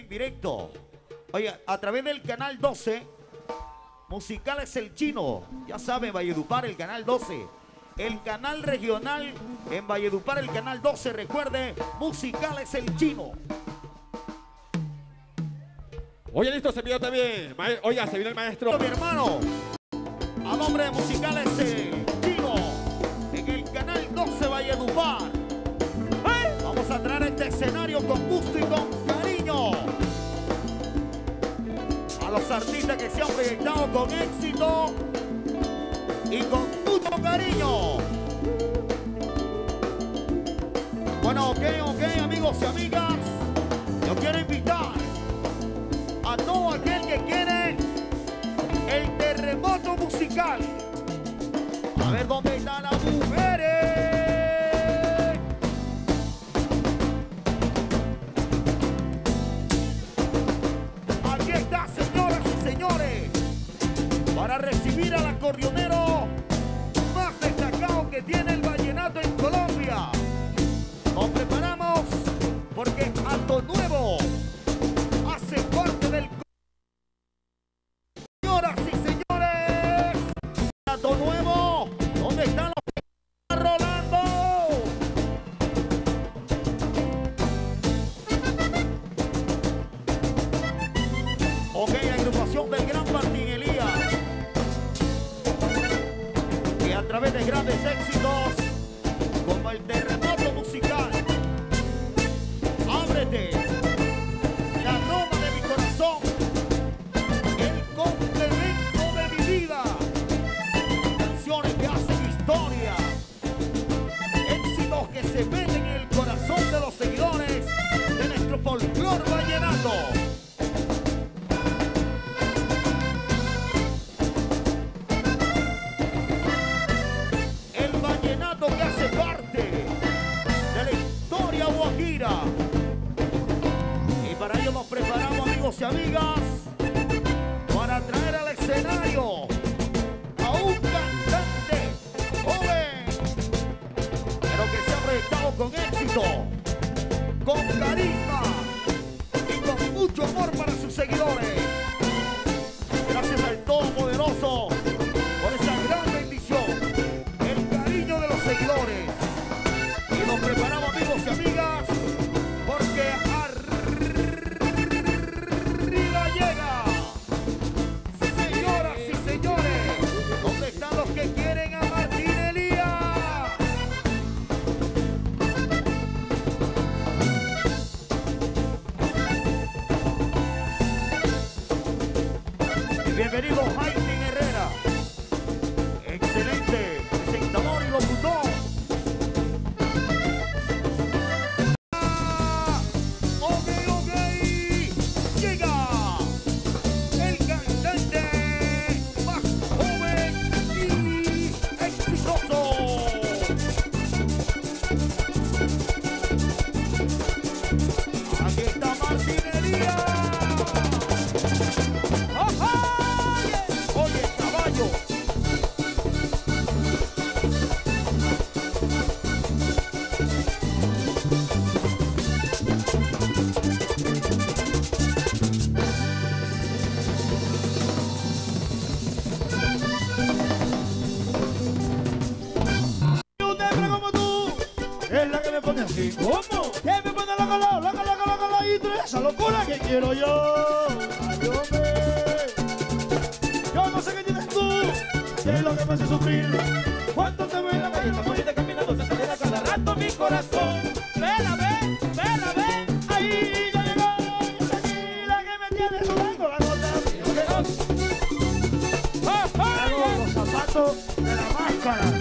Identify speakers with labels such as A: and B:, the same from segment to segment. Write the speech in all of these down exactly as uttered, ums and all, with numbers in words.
A: en directo. Oye, a través del canal doce, Musicales El Chino. Ya saben, Valledupar, el canal doce. El canal regional en Valledupar, el canal doce. Recuerde, Musicales El Chino.
B: Oye, listo, se envió también. Mae- Oiga, se viene el maestro.
A: Mi hermano, a nombre de Musicales El Chino, en el canal doce Valledupar. ¡Eh! Vamos a traer este escenario con gusto y con cariño a los artistas que se han proyectado con éxito y con mucho cariño. Bueno, ok, ok, amigos y amigas, yo quiero invitar a todo aquel que quiere el terremoto musical. A ver dónde están las mujeres. Aquí está, señoras y señores, para recibir al acordeonero más destacado que tiene el vallenato en Colombia. Nos preparamos porque Alto Nuevo hace parte del... Señoras y señores, Alto Nuevo, ¿dónde están los que están rolando? Ok, agrupación del Gran Martín Elías, que a través de grandes éxitos como el terremoto musical, ábrete, la aroma de mi corazón, el complemento de mi vida, canciones que hacen historia, éxitos que se meten en el corazón de los seguidores de nuestro folclor vallenato. El vallenato que hace parte de la historia guajira. Y para ello nos preparamos, amigos y amigas, para traer al escenario a un cantante joven, pero que se ha proyectado con éxito, con carisma y con mucho amor para sus seguidores. Gracias al Todopoderoso por esa gran bendición, el cariño de los seguidores. Y nos preparamos, amigos y amigas, porque arriba llega. Señoras y señores, ¿dónde están los que quieren a Martín Elías? Y bienvenido Jaime Herrera, excelente presentador y locutor. Ok, ok, llega el cantante más joven y exitoso. Aquí está Martín Elías. Oye, caballo.
C: Un negro como tú es la que me pone así. ¿Cómo? Que me pone loco, loco, loco, loco, loco, loco, y tú eres esa locura que quiero yo. Ay, hombre. Yo no sé qué tienes tú, qué es lo que me hace sufrir. Cuando te veo en la calle, esta bonita caminando, se acelera cada rato mi corazón. Vela, ve, vela, ve, ahí ya llegó. Es aquí la que me tiene sudando la gota. Yo que no. Hago los zapatos de la máscara.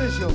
C: Mauricio.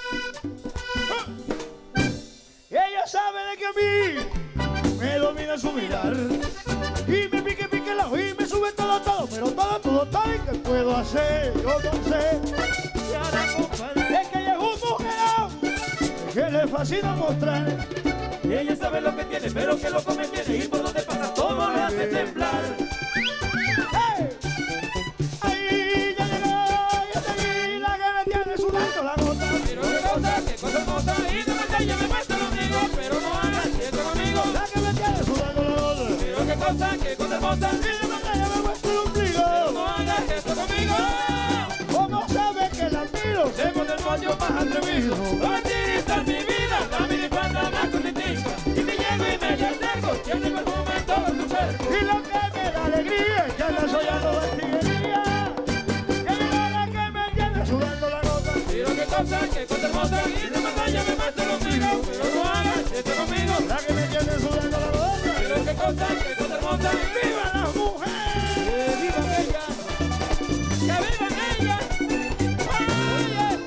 C: Ella sabe de que a mí me domina su mirar y me pique, pique la y me sube todo, todo, pero todo, todo, todo. ¿Y qué puedo hacer? Yo no sé. Y ahora, compadre, es que ella es un mujerón que le fascina mostrar.
D: Y ella sabe lo que tiene, pero que lo come tiene y por donde pasa todo le hace temblar.
C: ¡Hey! Ahí ya llegó, ya te vi, la que me tiene sudando la gota.
D: Pero qué cosa, qué cosa hermosa, y te mata y ya me mata conmigo, pero no hagas esto conmigo.
C: La que me tiene sudando la gota.
D: Pero qué cosa, qué cosa hermosa,
C: Y te mata y ya me muestra el ombligo.
D: pero no hagas esto conmigo.
C: ¿Cómo sabe que la miro?
D: Tengo del pollo más atrevido. No me tires mi vida, dame mi plata más contentica. Y me llego y me la tengo, tiene perfume en todo su cuerpo.
C: Y lo que me da alegría es que anda soñando de artillería. Que mira la que me tiene sudando la gota.
D: Pero qué cosa, qué cosa hermosa, y de batalla me mata el ombligo, pero no hagas esto conmigo.
C: La que me tiene sudando la gota.
D: Pero qué cosa, qué cosa hermosa,
C: ¡Viva las mujeres!
D: que vivan ellas, que vivan ellas. Oye.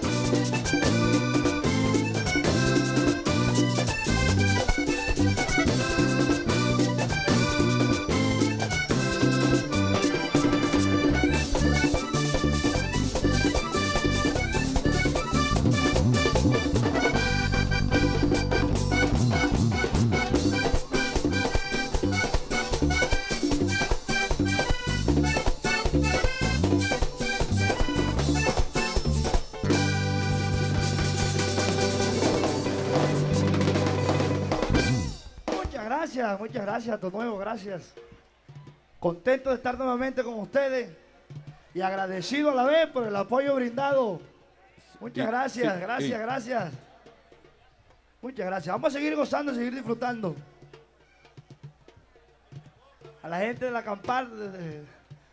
C: Muchas gracias, muchas gracias, de nuevo, gracias. Contento de estar nuevamente con ustedes y agradecido a la vez por el apoyo brindado. Muchas
B: Sí,
C: gracias,
B: sí,
C: gracias,
B: sí.
C: gracias. Muchas gracias. Vamos a seguir gozando, seguir disfrutando. A la gente de la Campar. de- de-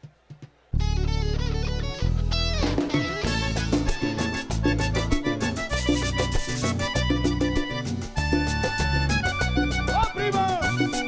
C: ¡Oh, primo!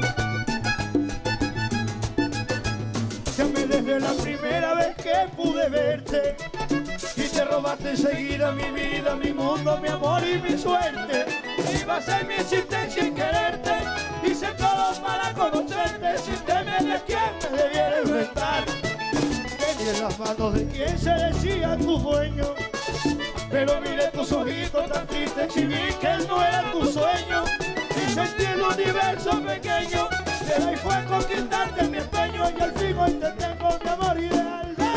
C: Llamé desde la primera vez que pude verte y te robaste enseguida mi vida, mi mundo, mi amor y mi suerte. Iba a ser mi existencia en quererte, hice todo para conocerte, sin temer de quién me debiera enfrentar. Tenía en las manos de quien se decía tu dueño, pero miré tus ojitos tan tristes y vi que él no era tu sueño. Y sentí el universo pequeño, de ahí fue conquistarte mi empeño y al fin hoy te tengo mi amor ideal.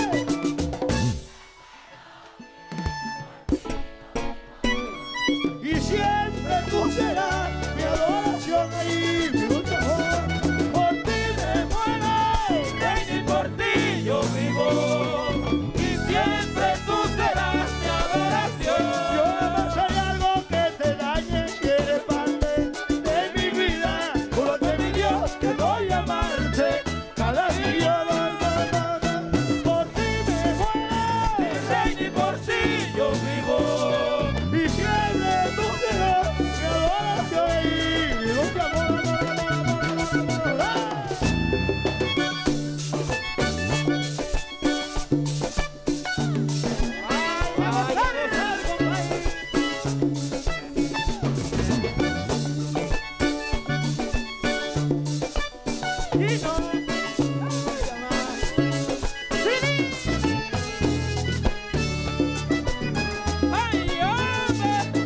C: Y siempre tú serás mi adoración y mi lucha por, por ti me muero.
D: Reina, y por ti yo vivo, y siempre tú serás mi adoración.
C: Yo jamás haré algo que te dañe si eres parte de mi vida. Juro ante mi Dios que voy a amarte cada día. Por ti me muero.
D: Reina, y por ti yo vivo.
C: Y siempre tú serás mi adoración y mi lucha por amor, amor, amor, amor, amor.
D: Ay, hombre.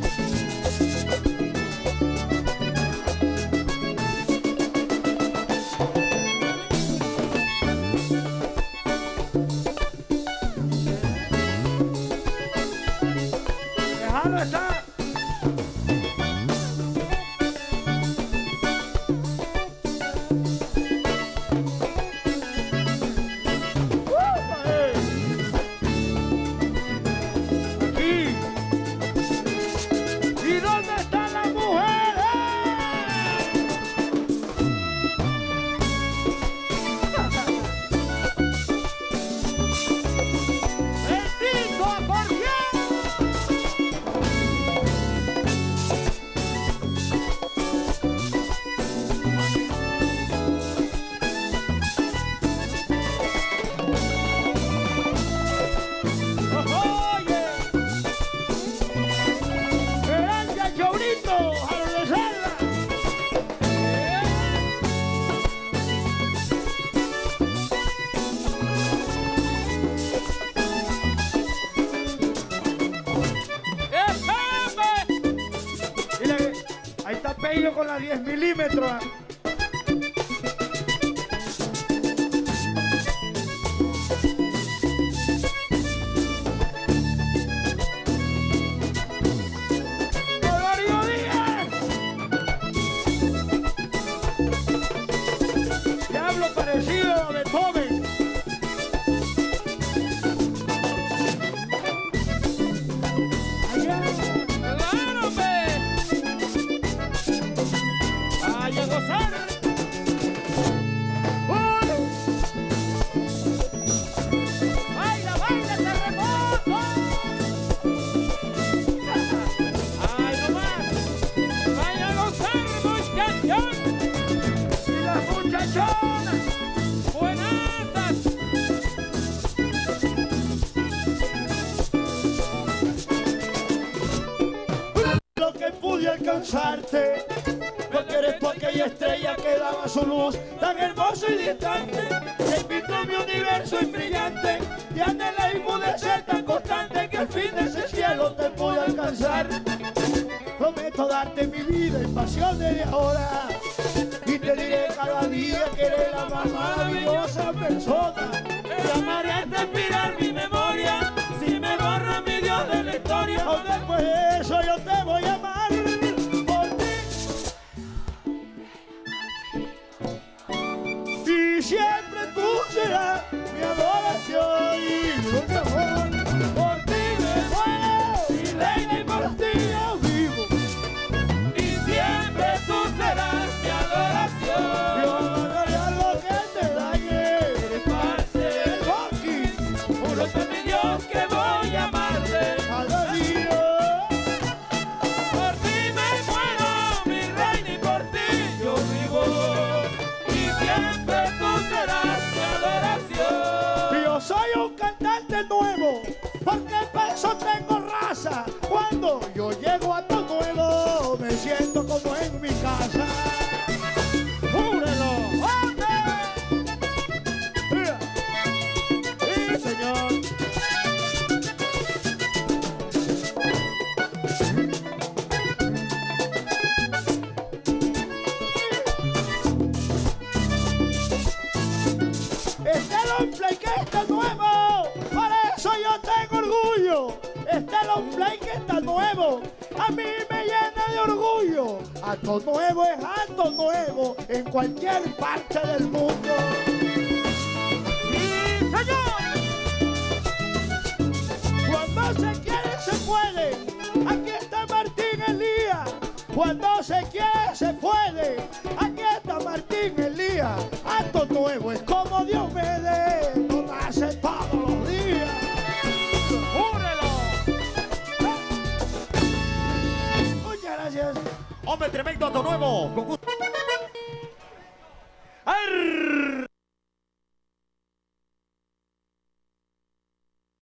C: Déjalo estar. Aquí. ¿Y dónde están las mujeres? Bendito por quién. Amarillo con la diez milímetros. Honorio Díaz. Diablo parecido a Beethoven.
D: Claro, ve. Vaya a gozar. Baila, baila, terremoto. Ay, no más. Vaya a gozar, muchachón.
C: Y las muchachonas.
D: Buenas.
C: Lo que pude alcanzarte, porque eres tú aquella estrella que daba su luz tan hermoso y distante, que pintó mi universo y brillante, y anhelé y pude ser tan constante que al fin de ese cielo te pude alcanzar. Prometo darte mi vida y pasión desde ahora, y te diré cada día que eres la más maravillosa persona.
D: Te amaré hasta expirar mi memoria, si me borra mi Dios de la historia.
C: O después de eso yo te voy a amar por ti. Y siempre tú serás mi adoración y mi amor. Por ti me muero, mi reina, y por ti yo vivo.
D: Y siempre tú serás mi adoración.
C: Yo amaré lo que te dañe.
D: Eres parte
C: El Rocky,
D: juro ante mi Dios que voy a amarte.
C: cada día.
D: Por ti me muero, mi reina, y por ti yo vivo. Y siempre tú serás mi adoración.
C: Yo soy un cantante nuevo, porque para eso tengo raza. Cuando yo llego a todo nuevo, me siento como en mi casa. ¡Júrelo! ¡Ande! Mira. Sí, señor. Este long play que está nuevo, por eso yo tengo orgullo. Este long play que está nuevo, a mí me llena de orgullo. Acto nuevo es acto nuevo en cualquier parte del mundo. ¡Sí, señor! Cuando se quiere se puede, aquí está Martín Elías. Cuando se quiere se puede, aquí está Martín Elías. Acto nuevo es como Dios me dé, no nace todos los días. ¡Júrelo! Muchas gracias.
A: Hombre, tremendo acto nuevo. Con gusto.
C: ¡Arr!